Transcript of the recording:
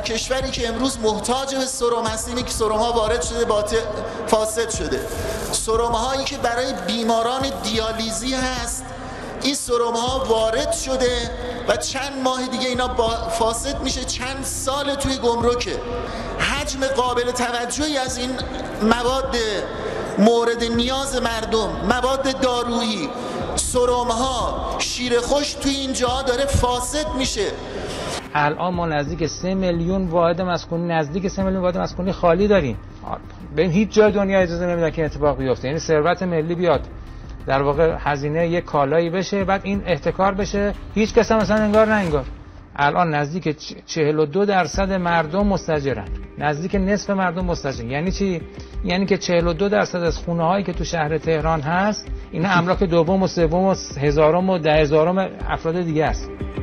در کشوری که امروز محتاج به سرم هست اینه که سرم‌ها وارد شده فاسد شده. سرم‌هایی که برای بیماران دیالیزی هست این سرم‌ها وارد شده و چند ماه دیگه اینا فاسد میشه، چند سال توی گمرکه. حجم قابل توجهی از این مواد مورد نیاز مردم، مواد دارویی، سرم‌ها، شیر خوش توی این جاها داره فاسد میشه. الان ما نزدیک 3 میلیون واحد مسکونی خالی داریم. به هیچ جای دنیا اجازه نمیدن که اتفاق بیفته. یعنی ثروت ملی بیاد در واقع هزینه یک کالایی بشه، بعد این احتکار بشه، هیچ کس هم مثلا انگار نه انگار. الان نزدیک 42% مردم مستاجرن، نزدیک نصف مردم مستاجرن. یعنی چی؟ یعنی که 42% از خونه هایی که تو شهر تهران هست اینا املاک دوم و سوم و هزارم و ده هزارم افراد دیگه است.